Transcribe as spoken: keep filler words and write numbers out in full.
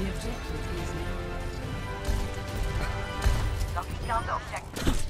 The objective is now. Locking down the objective.